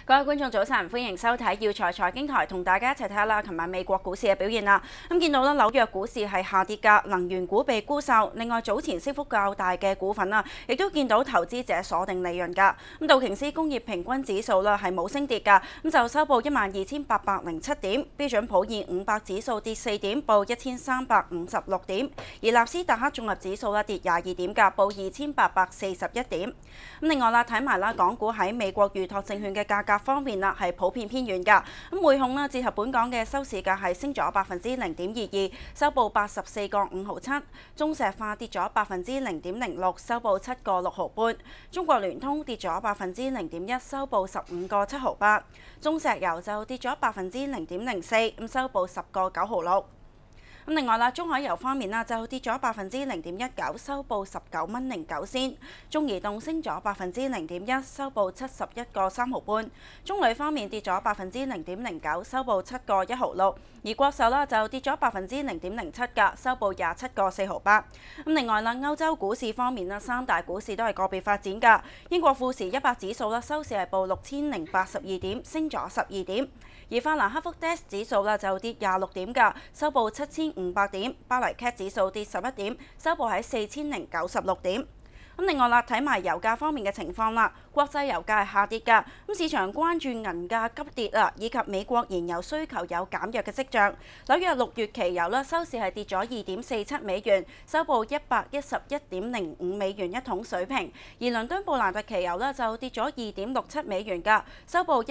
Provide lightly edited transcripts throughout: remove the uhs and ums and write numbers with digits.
各位觀眾早晨，歡迎收睇耀才財經台，同大家一齊睇下啦。琴晚美國股市嘅表現啦，見到啦紐約股市係下跌㗎，能源股被沽售。另外早前升幅較大嘅股份啦，亦都見到投資者鎖定利潤㗎。道瓊斯工業平均指數啦係冇升跌㗎，就收報12,807點。標準普爾500指數跌4點，報1356點。而納斯達克綜合指數啦跌22點㗎，報2841點。另外啦，睇埋啦港股喺美國預託證券嘅價格方面啦，係普遍偏軟㗎。匯控啦，折合本港嘅收市價係升咗0.22%，收報84個5毫7。中石化跌咗0.06%，收報7個6毫半。中國聯通跌咗0.01%，收報15個7毫8。中石油就跌咗0.04%，收報10個9毫6。另外啦，中海油方面啦就跌咗0.19%，收報19蚊09仙。中移動升咗0.01%，收報71個3毫半。中旅方面跌咗0.09%，收報7個1毫6。而國壽啦就跌咗0.07%㗎，收報27個4毫8。另外啦，歐洲股市方面啦，三大股市都係個別發展㗎。英國富時100指數啦收市係報6082點，升咗12點。而法蘭克福 DAX 指數啦就跌26點㗎，收報7500點。巴黎 CAC 指數跌11點，收報喺4096點。另外啦，睇埋油價方面嘅情況啦，國際油價係下跌㗎。市場關注銀價急跌啊，以及美國燃油需求有減弱嘅跡象。紐約6月期油啦收市係跌咗2.47美元，收報111.05美元一桶水平。而倫敦布蘭特期油啦就跌咗2.67美元㗎，收報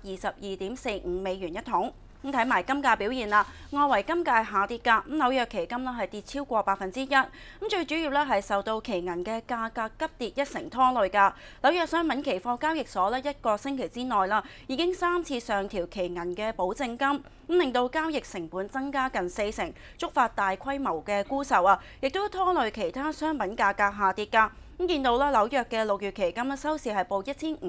122.45美元一桶。睇埋金價表現啦，外圍金價係下跌㗎，紐約期金啦係跌超過1%，最主要咧係受到期銀嘅價格急跌1成拖累㗎。紐約商品期貨交易所咧1個星期之內啦，已經3次上調期銀嘅保證金，令到交易成本增加近4成，觸發大規模嘅沽售啊，亦都拖累其他商品價格下跌㗎。見到啦，紐約嘅6月期金咧收市係報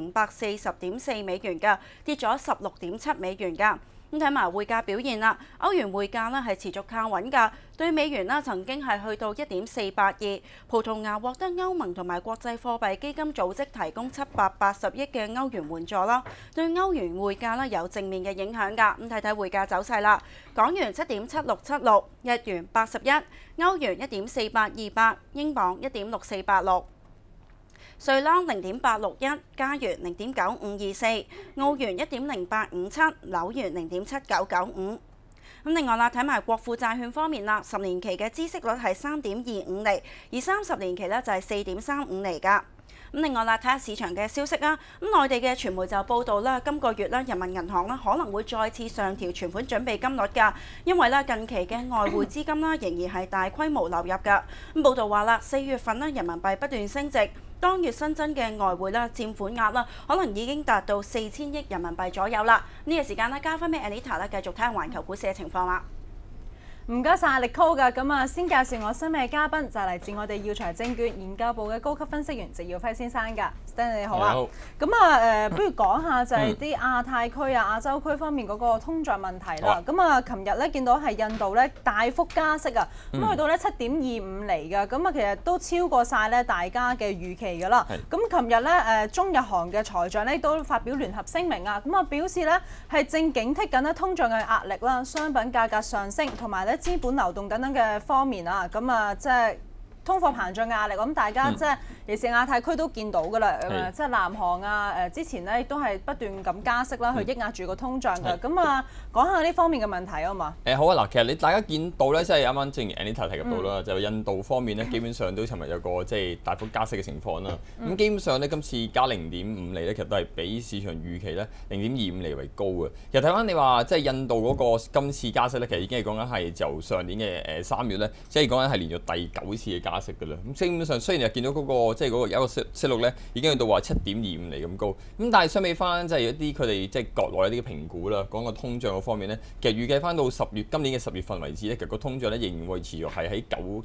1540.4美元㗎，跌咗16.7美元㗎。睇埋匯價表現啦，歐元匯價咧係持續靠穩㗎，對美元啦曾經係去到1.482。葡萄牙獲得歐盟同埋國際貨幣基金組織提供780億嘅歐元援助啦，對歐元匯價咧有正面嘅影響㗎。睇睇匯價走勢啦，港元7.7676，日元81，歐元1.4828，英鎊1.6486。瑞郎0.861，加元0.9524，澳元1.0857，紐元0.7995。另外啦，睇埋國庫債券方面啦，10年期嘅孳息率係3.25厘，而30年期咧就係4.35厘㗎。另外啦，睇下市場嘅消息啦。內地嘅傳媒就報道啦，今個月咧人民銀行啦可能會再次上調存款準備金率㗎，因為咧近期嘅外匯資金啦仍然係大規模流入㗎。報道話啦，4月份咧人民幣不斷升值，當月新增嘅外匯啦佔款額啦可能已經達到4000億人民幣左右啦。呢個時間咧交翻俾 Anita 咧，繼續睇下環球股市嘅情況啦。 唔該晒Nicole㗎，咁先介紹我新嘅嘉賓就係嚟自我哋耀才證券研究部嘅高級分析員謝耀輝先生㗎。Stanley 你好啊。咁不如講下就係啲亞太區啊、亞洲區方面嗰個通脹問題啦。咁琴日咧見到係印度咧大幅加息啊，咁去到咧7.25厘㗎，咁其實都超過晒咧大家嘅預期㗎啦。咁琴日咧中日韓嘅財長咧都發表聯合聲明啊，咁表示咧係正警惕緊咧通脹嘅壓力啦、商品價格上升同埋咧資本流動等等嘅方面啊，咁即係通貨膨脹嘅壓力，咁大家即係尤其是亞太區都見到㗎啦，即係南韓啊之前咧都係不斷咁加息啦，去抑壓住個通脹㗎。咁講下呢方面嘅問題啊嘛。 好啊，嗱，其實大家見到咧，即係啱啱正如 Anita 提及到啦，就印度方面咧，基本上都尋日有個即係大幅加息嘅情況啦。咁基本上咧，今次加0.5厘咧，其實都係比市場預期咧0.25厘為高嘅。其實睇翻你話即係印度嗰個今次加息咧，其實已經係講緊係由上年嘅3月咧，即係講緊係連續第9次嘅加息㗎啦。咁基本上雖然係見到嗰個即係嗰個有一個息率咧，已經去到話7.25厘咁高。咁但係相比翻即係一啲佢哋即係國內一啲嘅評估啦，講個通脹方面咧，其實預計翻到今年嘅10月份為止咧，其實個通脹咧仍然會持續係喺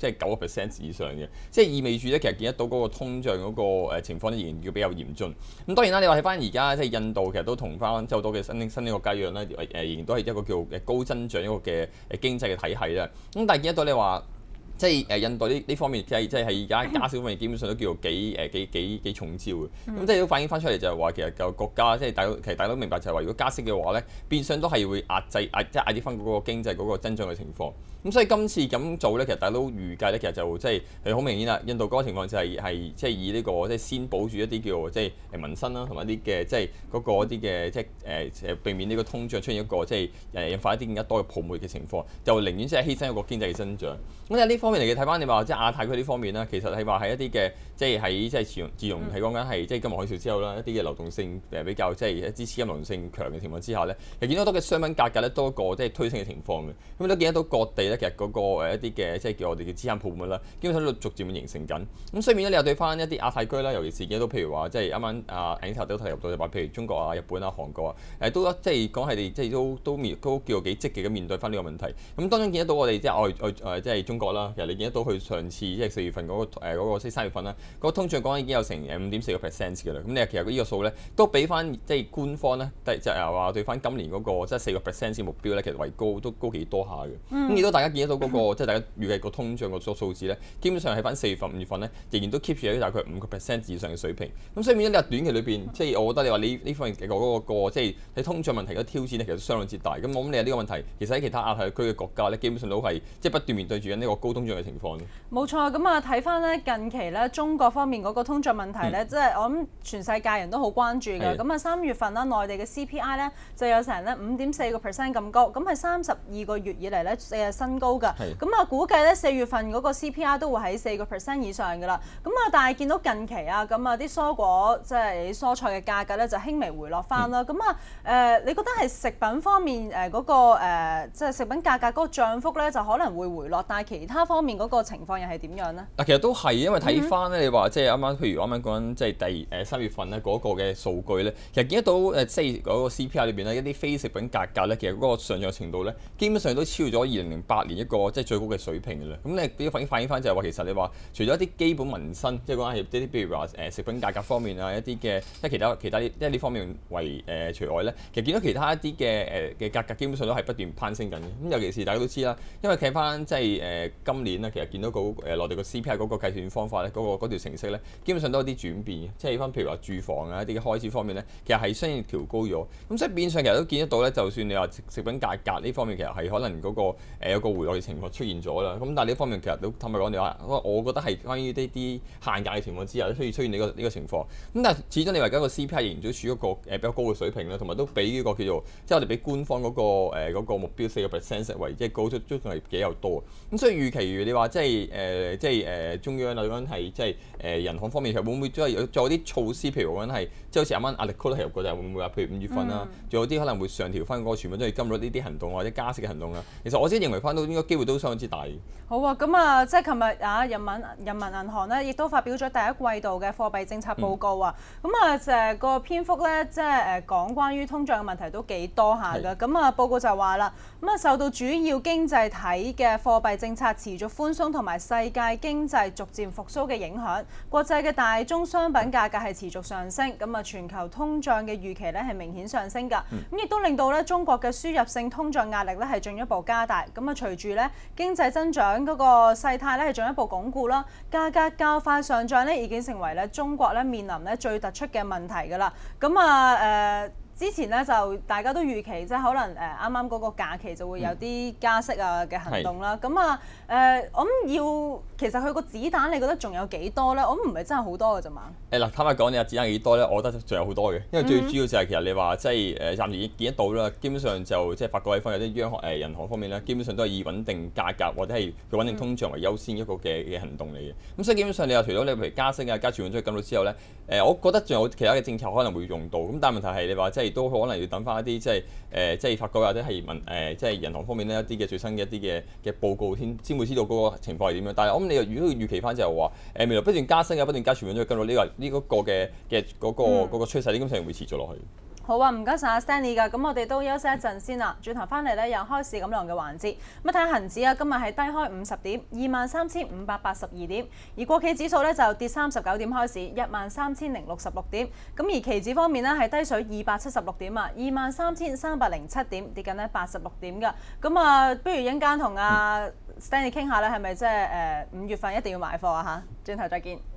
9% 以上嘅，即係意味住咧，其實見得到嗰個通脹嗰個情況咧，仍然要比較嚴峻。咁當然啦，你話睇翻而家即係印度其實都同翻即係好多嘅新興國家一樣咧，仍然都係一個叫高增長一個嘅經濟嘅體系啦。咁但係見得到你話， 即係印度呢方面，即係而家加息方面，基本上都叫做幾重招嘅。咁即係都反映翻出嚟就係話，其實個國家即係大家都明白就係話，如果加息嘅話咧，變相都係會壓壓啲翻嗰個經濟嗰個增長嘅情況。咁所以今次咁做咧，其實大家都預計咧，其實就即係好明顯啦。印度嗰個情況就係即係以呢個即係先保住一啲叫做即係民生啦，同埋啲嘅即係嗰個一啲嘅即係避免呢個通脹出現一個即係引發一啲更加多嘅泡沫嘅情況，就寧願即係犧牲一個經濟嘅增長。咁喺呢方面嚟嘅睇翻，你話即係亞太區呢方面啦，其實係話喺一啲嘅即係喺即係自從係講緊係即係金融海嘯之後啦，一啲嘅流動性比較即係一啲資金流動性強嘅情況之下咧，其實見到好多嘅商品價格咧多一個即係推升嘅情況嘅。咁都見得到各地咧，其實嗰個一啲嘅即係叫我哋嘅資產泡沫啦，基本上都逐漸形成緊。咁所以變咗你又對翻一啲亞太區啦，尤其是見到譬如話即係啱啱Anita都提及到就話，譬如中國啊、日本啊、韓國啊，都即係講係哋即係都叫做幾積極咁面對翻呢個問題。咁當中見得到我哋即係即係中國啦，其實你見得到佢上次即係4月份嗰個即係3月份啦，嗰個通脹講已經有成5.4% 嘅啦。咁你其實呢個數咧都俾翻即係官方咧，即係話對翻今年嗰個即係4%嘅目標咧，其實為高都高幾多下嘅。咁亦都大家見得到嗰個即係大家預計個通脹個數字咧，基本上喺翻4月份、5月份咧，仍然都 keep 住喺大概5% 以上嘅水平。咁所以變咗你話短期裏邊，即係我覺得你話呢方面嘅嗰個即係喺通脹問題嘅挑戰咧，其實相當之大。咁我諗你話呢個問題，其實喺其他亞太區嘅國家咧，基本上都係即係不斷面對住緊呢個高通脹嘅情況。 冇錯，咁啊睇翻咧近期咧中國方面嗰個通脹問題咧，即係我諗全世界人都好關注嘅。咁啊3月份啦，內地嘅 CPI 咧就有成咧5.4% 咁高，咁係32個月以嚟咧新高㗎。咁啊估計咧4月份嗰個 CPI 都會喺4% 以上㗎啦。咁啊但係見到近期啊，咁啊啲蔬果即係蔬菜嘅價格咧就輕微回落翻啦。咁你覺得係食品方面嗰個即係食品價格嗰個漲幅咧就可能會回落，但係其他方面嗰個情況又係點樣呢？ 嗱，其實都係，因為睇翻咧，你話即係譬如啱啱講緊即係3月份咧嗰個嘅數據咧，其實見得到即係嗰個 CPI 裏邊咧一啲非食品價格咧，其實嗰個上漲程度咧，基本上都超咗2008年一個即係最高嘅水平嘅啦。咁你反映翻就係話，其實你話除咗一啲基本民生，即係講緊係啲譬如話食品價格方面啊，一啲嘅即係其他即係呢方面為除外咧，其實見到其他一啲嘅價格基本上都係不斷攀升緊嘅。咁尤其是大家都知啦，因為睇翻即係今年咧，其實見到內地個 CPI 嗰個計算方法咧，嗰條程式咧，基本上都有啲轉變嘅。即係翻譬如話住房啊一啲嘅開支方面咧，其實係相應調高咗。咁所以變相其實都見得到咧，就算你話食品價格呢方面其實係可能嗰個有個回落嘅情況出現咗啦。咁但係呢方面其實都坦白講，你話我覺得係關於呢啲限價嘅情況之下，都出現呢個情況。咁但係始終你話而家個 CPI 仍然都處於一個比較高嘅水平啦，同埋都比呢個叫做即係我哋比官方嗰個目標4%為即係高出仲係幾有多。咁所以預期如你話即係中央啊，講緊係即係銀行方面，其實會唔會都係有啲措施？譬如講緊係即係好似啱啱壓力區都提及過，就係會唔會話譬如5月份啦，仲有啲可能會上調翻嗰個全部都係金率呢啲行動或者加息嘅行動啊。其實我自己認為翻到應該機會都相當之大。 好啊，咁啊，即係琴日啊，人民銀行咧亦都發表咗第一季度嘅貨幣政策報告啊。咁啊，成個篇幅咧，即係講關於通脹嘅問題都幾多下㗎。咁啊，報告就話啦，咁啊受到主要經濟體嘅貨幣政策持續寬鬆同埋世界經濟逐漸復甦嘅影響，國際嘅大宗商品價格係持續上升。咁啊，全球通脹嘅預期咧係明顯上升㗎。咁亦都令到咧中國嘅輸入性通脹壓力咧係進一步加大。咁啊，隨住咧經濟增長嗰個勢態咧係進一步鞏固啦，價格較快上漲咧已經成為咧中國咧面臨咧最突出嘅問題㗎啦。咁啊之前咧就大家都預期即係可能啱啱嗰個假期就會有啲加息啊嘅行動啦。咁我諗其實佢個子彈你覺得仲有幾多咧？我諗唔係真係好多㗎啫嘛。嗱， 坦白講，你話子彈幾多咧？我覺得仲有好多嘅，因為最主要就係其實你話即係暫時見得到啦，基本上就即係法國嗰方有啲央行銀行方面咧，基本上都係以穩定價格或者係佢穩定通脹為優先一個嘅行動嚟嘅。咁所以基本上你話除咗你譬如加息啊、加存款準備金率之後咧，我覺得仲有其他嘅政策可能會用到。咁但係問題係你話即係都可能要等翻一啲即係法國或者係即係銀行方面呢一啲嘅最新嘅一啲嘅報告先會知道嗰個情況係點樣。但係我諗你如果預期翻就係話未來不斷加息啊、不斷加存款準備金率呢個嘅嗰個趨勢，基本上會持續落去。 好啊，唔該晒阿 Stanley 㗎，咁我哋都休息一陣先啦，轉頭翻嚟咧有開市咁量嘅環節。咁睇下恆指啊，今日係低開50點，23,582點，而國企指數咧就跌39點開市，13,066點。咁而期指方面咧係低水276點啊，23,307點，跌緊咧86點㗎。咁不如陣間同阿 Stanley 傾下咧，係咪即係5月份一定要買貨啊嚇？轉頭再見。